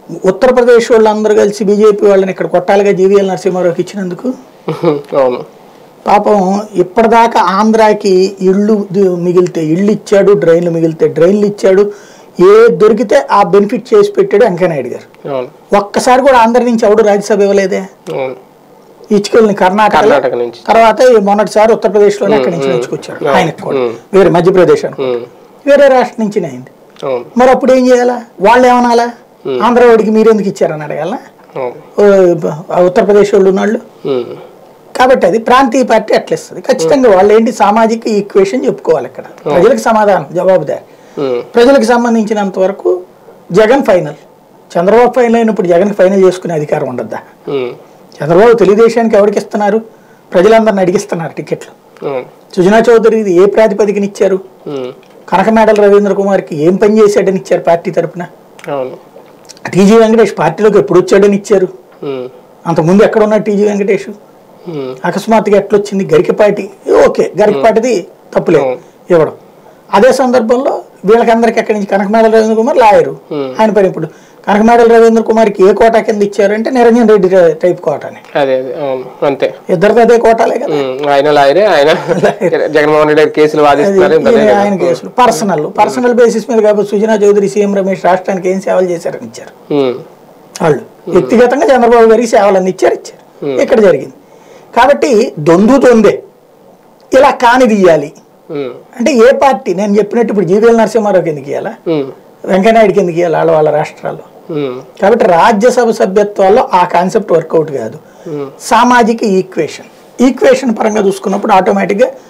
ఉత్తరప్రదేశ్ వాళ్ళందరూ కలిసి బీజేపీ వాళ్ళని ఇక్కడ కొట్టాలిగా జీవీఎల్ నరసింహారావుకి ఇచ్చినందుకు. పాపం ఇప్పటిదాకా ఆంధ్రాకి ఇళ్ళు మిగిలితే ఇళ్ళు ఇచ్చాడు, డ్రైన్లు మిగిలితే డ్రైన్లు ఇచ్చాడు, ఏ దొరికితే ఆ బెనిఫిట్ చేసి పెట్టాడు వెంకయ్యనాయుడు గారు. ఒక్కసారి కూడా ఆంధ్ర నుంచి ఎవడు రాజ్యసభ ఇవ్వలేదే. ఇచ్చుకెళ్ళి కర్ణాటక నుంచి, తర్వాత మొన్నటిసారి ఉత్తరప్రదేశ్లోనే అక్కడి నుంచి నేర్చుకొచ్చాడు ఆయనకు కూడా, వేరే మధ్యప్రదేశ్ అనుకో వేరే రాష్ట్రం నుంచి అయింది. మరి అప్పుడు ఏం చేయాలా, వాళ్ళు ఏమనాలా, ఆంధ్ర వాడికి మీరెందుకు ఇచ్చారని అడగాల ఉత్తరప్రదేశ్ వాళ్ళు ఉన్నాళ్ళు. కాబట్టి అది ప్రాంతీయ పార్టీ అట్లా ఇస్తుంది. ఖచ్చితంగా వాళ్ళు ఏంటి సామాజిక ఈక్వేషన్ చెప్పుకోవాలి ఇక్కడ, ప్రజలకు సమాధానం జవాబుదారి. ప్రజలకు సంబంధించినంత వరకు జగన్ ఫైనల్, చంద్రబాబు ఫైనల్ అయినప్పుడు జగన్కి ఫైనల్ చేసుకునే అధికారం ఉండద్దా? చంద్రబాబు తెలుగుదేశానికి ఎవరికి ఇస్తున్నారు, ప్రజలందరిని అడిగిస్తున్నారు టికెట్లు. సుజనా చౌదరి ఏ ప్రాతిపదికన ఇచ్చారు, కనకమేడల రవీంద్ర కుమార్కి ఏం పని చేశాడని ఇచ్చారు పార్టీ తరఫున, టీజీ వెంకటేష్ పార్టీలోకి ఎప్పుడు వచ్చాడని ఇచ్చారు, అంతకుముందు ఎక్కడ ఉన్నాడు టీజీ వెంకటేష్, అకస్మాత్తుగా ఎట్లొచ్చింది, గరికపాటి ఓకే గరికపాటిది తప్పులేదు ఇవ్వడం. అదే సందర్భంలో వీళ్ళకందరికి ఎక్కడి నుంచి కనకమేడల రవీంద్ర కుమార్ లాయరు, ఆయన పని ఇప్పుడు కనకమేడల రవీంద్ర కుమార్కి ఏ కోటా కింద ఇచ్చారంటే నిరంజన్ రెడ్డి టైప్ కోటాని, అంతే ఇద్దరితో అదే కోటాలే కదా. ఆయన కేసులు పర్సనల్ బేసిస్ మీద కాబట్టి సుజనా చౌదరి సీఎం రమేష్ రాష్ట్రానికి ఏం సేవలు చేశారని ఇచ్చారు వాళ్ళు, వ్యక్తిగతంగా చంద్రబాబు గారికి సేవలన్నీ ఇచ్చారు. ఇక్కడ జరిగింది కాబట్టి దొందే ఇలా కానిది ఇయ్యాలి అంటే ఏ పార్టీ, నేను చెప్పినట్టు ఇప్పుడు జీవీఎల్ నరసింహారావుకి ఎందుకు ఇవ్వాలా, వెంకయ్యనాయుడికి ఎందుకు ఇవ్వాలి వాళ్ళ రాష్ట్రాల్లో. కాబట్టి రాజ్యసభ సభ్యత్వాల్లో ఆ కాన్సెప్ట్ వర్కౌట్ కాదు. సామాజిక ఈక్వేషన్ పరంగా చూసుకున్నప్పుడు ఆటోమేటిక్గా